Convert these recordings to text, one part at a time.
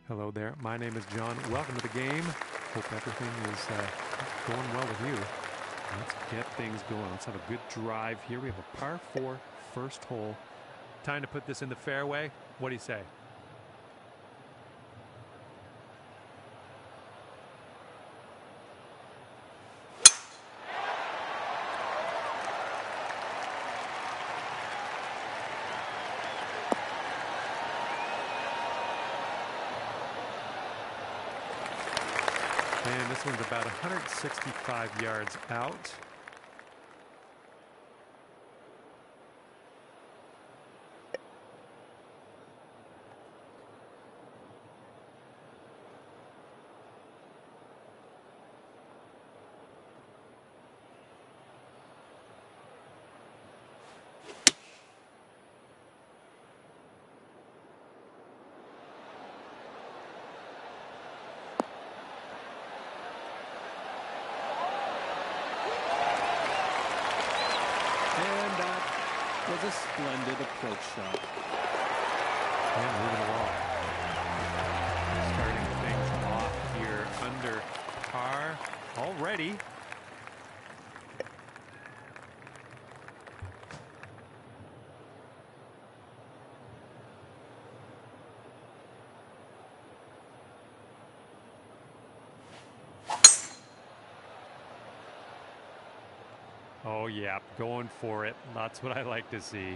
Hello there. My name is John. Welcome to the game. Hope everything is going well with you. Let's get things going. Let's have a good drive here. We have a par 4 first hole. Time to put this in the fairway. What do you say? And this one's about 165 yards out. Was a splendid approach shot. And moving along. Starting things off here under par already. Oh, yeah, going for it. That's what I like to see.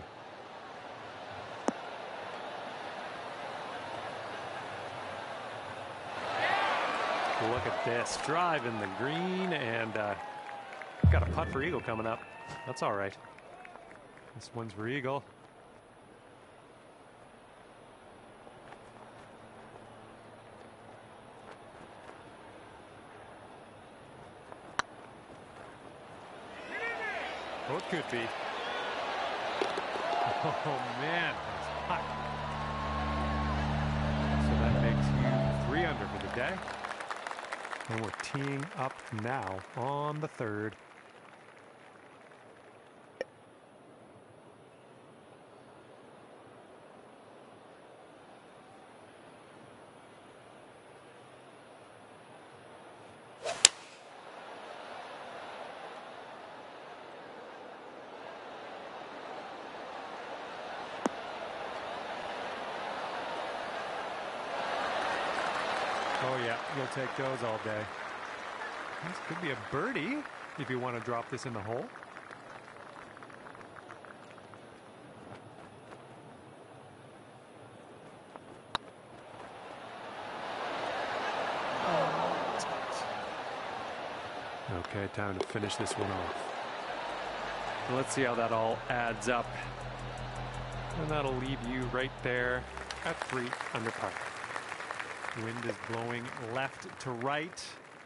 Look at this. Drive in the green, and got a putt for eagle coming up. That's all right. This one's for eagle. Oh, it could be. Oh, man. That's hot. So that makes you 3 under for the day. And we're teeing up now on the third. Oh, yeah, you'll take those all day. This could be a birdie if you want to drop this in the hole. Okay, time to finish this one off. Let's see how that all adds up. And that'll leave you right there at 3 under par. Wind is blowing left to right.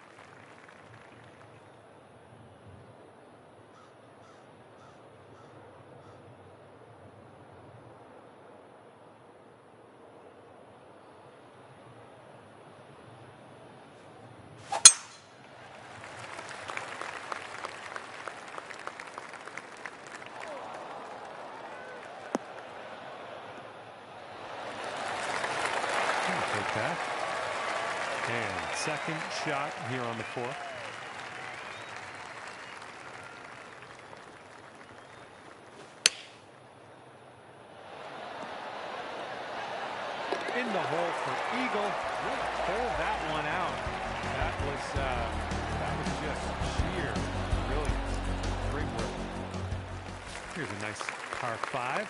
Take that. And second shot here on the 4th. In the hole for eagle. Pull that one out. That was just sheer brilliance. Great work. Here's a nice par 5.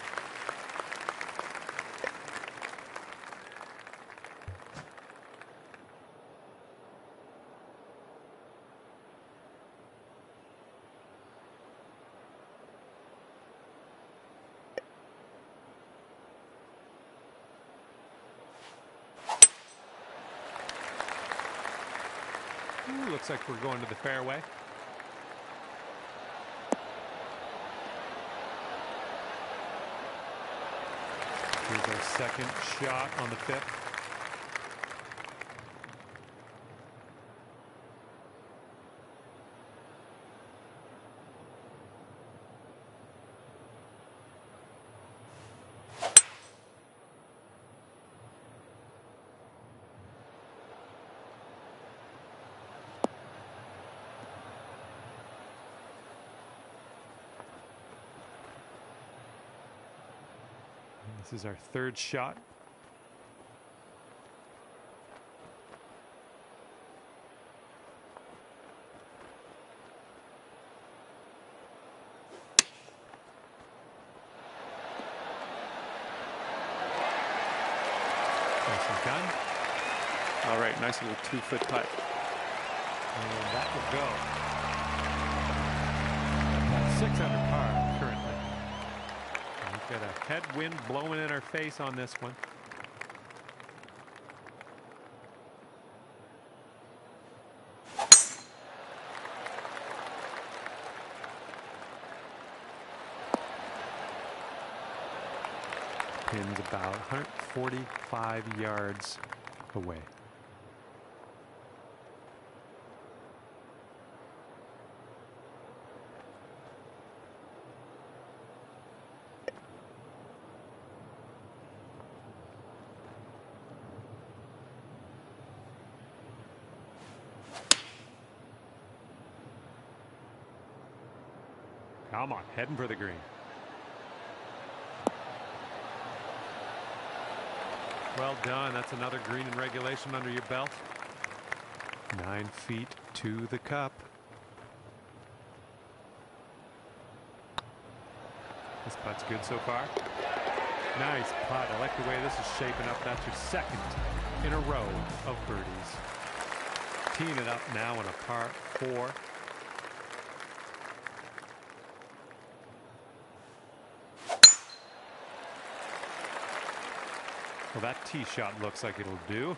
Ooh, looks like we're going to the fairway. Here's our second shot on the 5th. This is our third shot. Nicely done. All right, nice little 2-foot putt. And that will go. That's 6 under par currently. And we've got a headwind blowing in our face on this one. Pin's about 145 yards away. Come on, heading for the green. Well done. That's another green in regulation under your belt. 9 feet to the cup. This putt's good so far. Nice putt. I like the way this is shaping up. That's your second in a row of birdies. Teeing it up now on a par 4. Well, that tee shot looks like it'll do.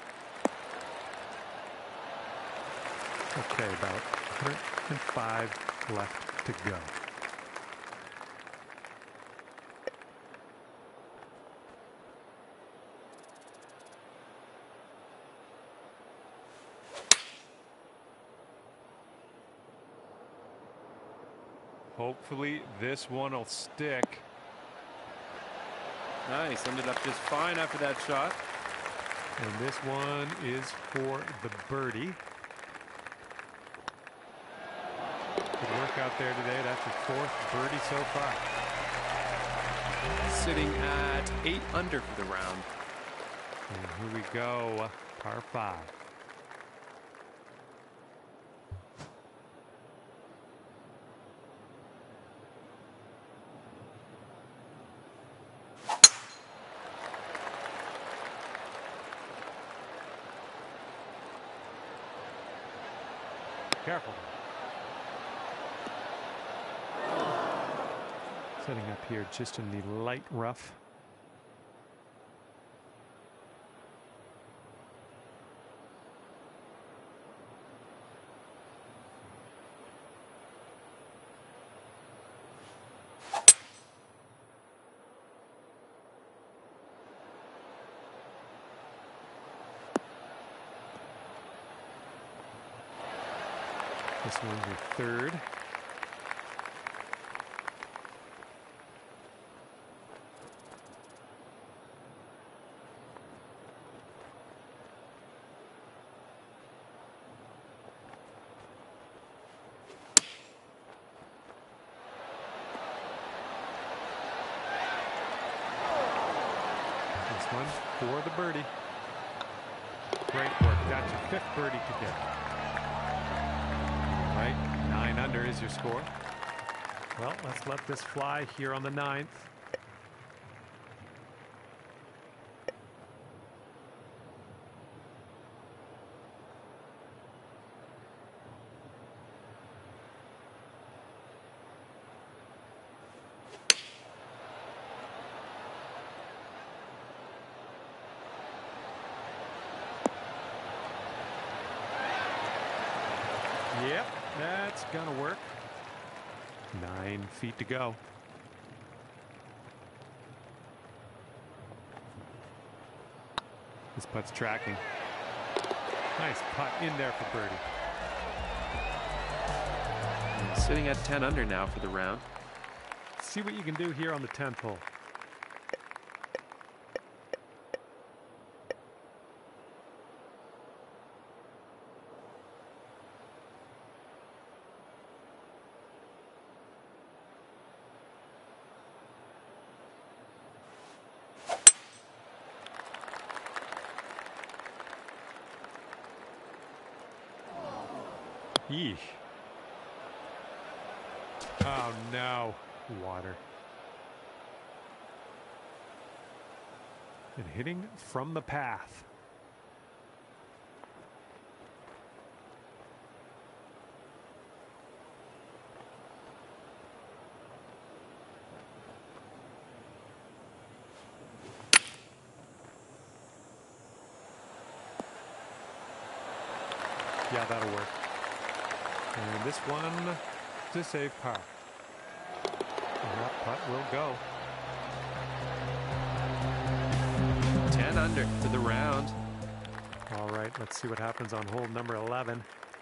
Okay, about 105 left to go. Hopefully this one will stick. Nice, ended up just fine after that shot. And this one is for the birdie. Good work out there today. That's your 4th birdie so far. Sitting at 8 under for the round. And here we go, par 5. Careful. Setting up here just in the light rough. This one's your 3rd. This one for the birdie. Great work. That's your 5th birdie today. Right, 9 under is your score. Well, let's let this fly here on the 9th. Yep, that's gonna work. 9 feet to go. This putt's tracking. Nice putt in there for birdie. Sitting at 10 under now for the round. See what you can do here on the 10th hole. Yeesh. Oh no. Water. And hitting from the path. Yeah, that'll work. And this one to save par. And that putt will go. 10 under to the round. All right, let's see what happens on hole number 11.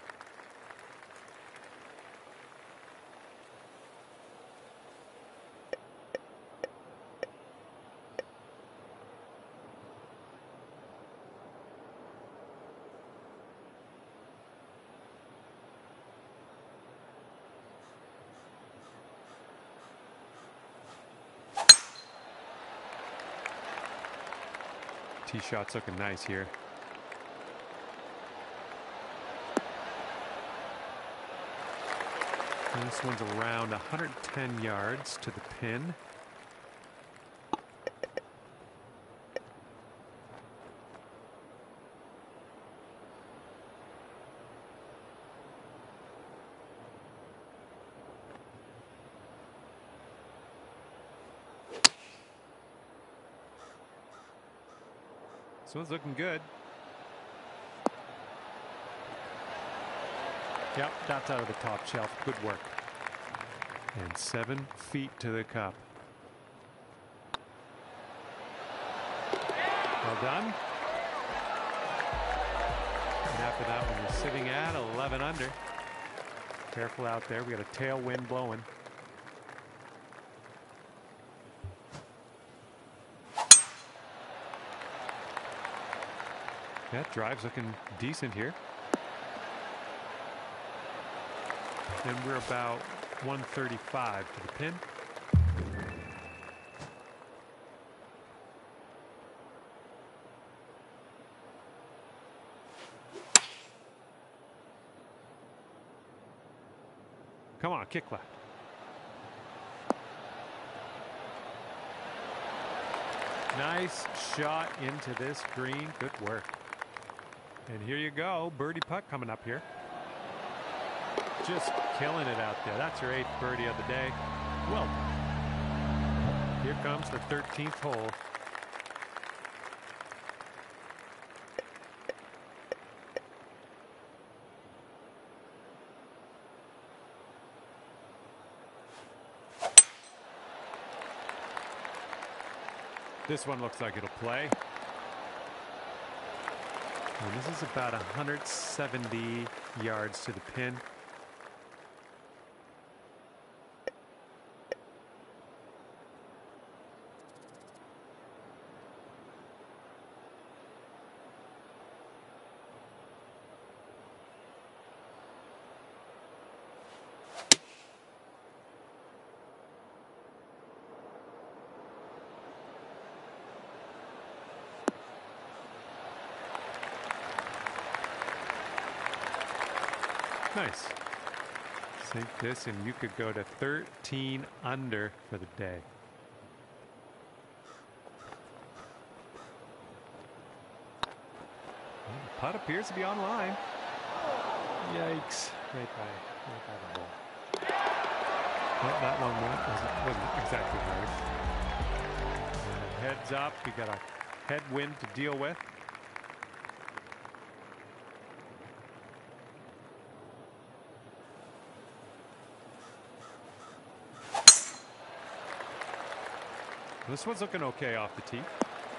Tee shot's looking nice here. And this one's around 110 yards to the pin. This one's looking good. Yep, that's out of the top shelf. Good work. And 7 feet to the cup. Well done. And after that one, we're sitting at 11 under. Careful out there. We got a tailwind blowing. That drive's looking decent here. And we're about 135 to the pin. Come on, kick left. Nice shot into this green. Good work. And here you go. Birdie putt coming up here. Just killing it out there. That's your 8th birdie of the day. Well done. Here comes the 13th hole. This one looks like it'll play. And this is about 170 yards to the pin. Nice. Sink this and you could go to 13 under for the day. Well, the putt appears to be online. Yikes. Right by the hole. Well, that one wasn't exactly hard. And heads up. You got a headwind to deal with. This one's looking okay off the tee.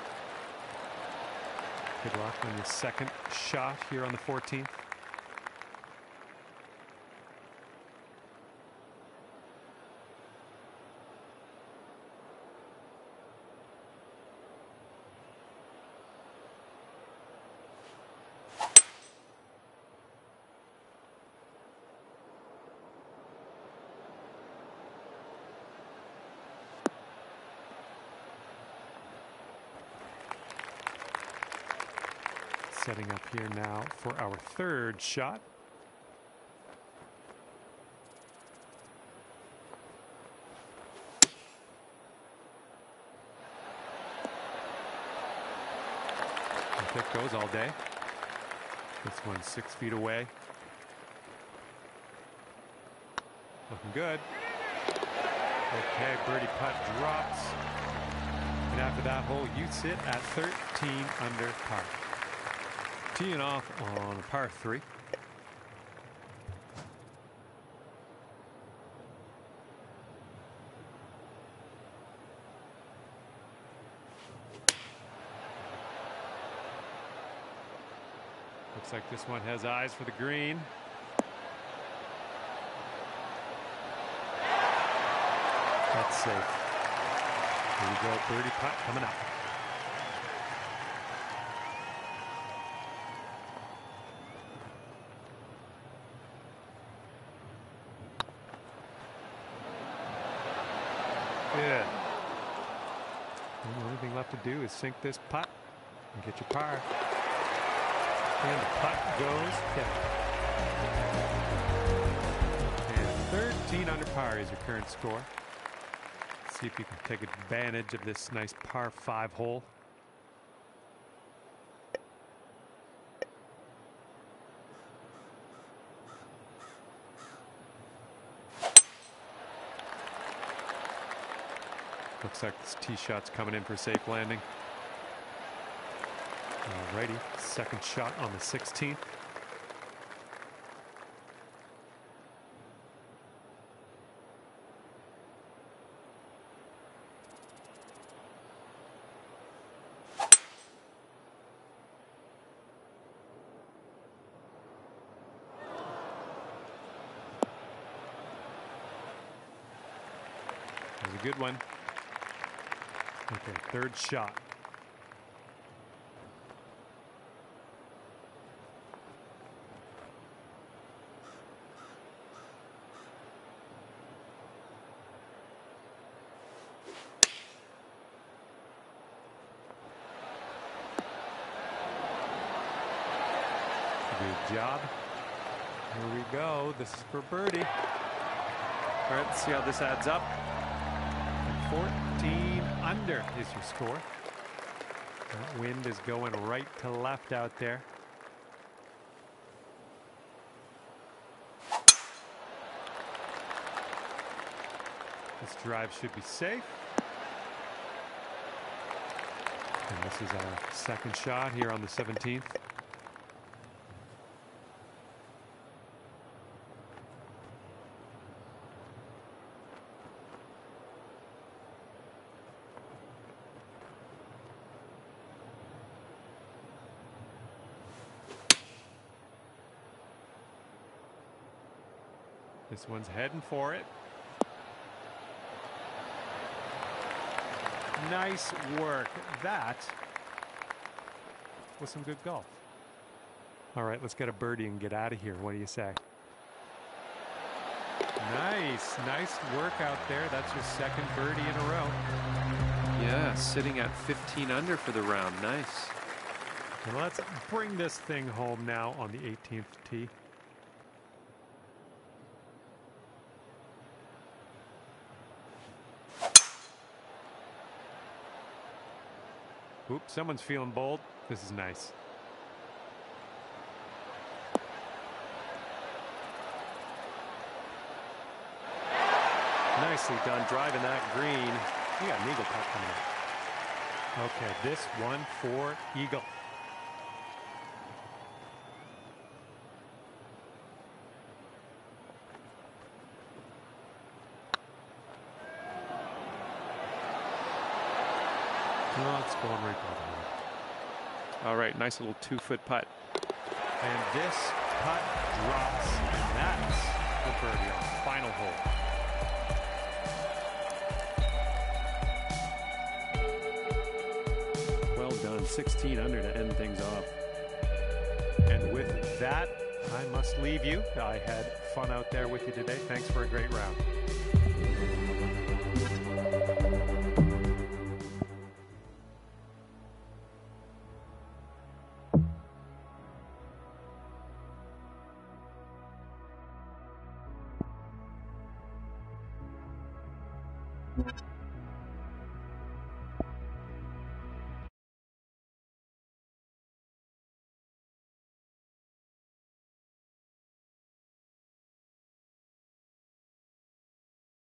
Good luck on your second shot here on the 14th. Setting up here now for our third shot. pick goes all day. This one's 6 feet away. Looking good. Okay, birdie putt drops. And after that hole, you sit at 13 under par. Teeing off on a par 3. Looks like this one has eyes for the green. That's safe. Here we go, birdie putt coming up. Good. The only thing left to do is sink this putt and get your par. And the putt goes down. And 13 under par is your current score. Let's see if you can take advantage of this nice par 5 hole. Looks like this tee shot's coming in for a safe landing. Alrighty, second shot on the 16th. That was a good one. Okay, third shot. Good job. Here we go. This is for birdie. All right, let's see how this adds up. 14 under is your score. That wind is going right to left out there. This drive should be safe. And this is our second shot here on the 17th. This one's heading for it. Nice work. That was some good golf. All right, let's get a birdie and get out of here. What do you say? Nice work out there. That's your second birdie in a row. Yeah, sitting at 15 under for the round. Nice. And let's bring this thing home now on the 18th tee. Oops, someone's feeling bold. This is nice. Nicely done, driving that green. You got an eagle putt coming up. Okay, this one for eagle. Oh, it's going right by the hole. All right, nice little 2-foot putt. And this putt drops, and that's the birdie on the final hole. Well done, 16 under to end things off. And with that, I must leave you. I had fun out there with you today. Thanks for a great round. you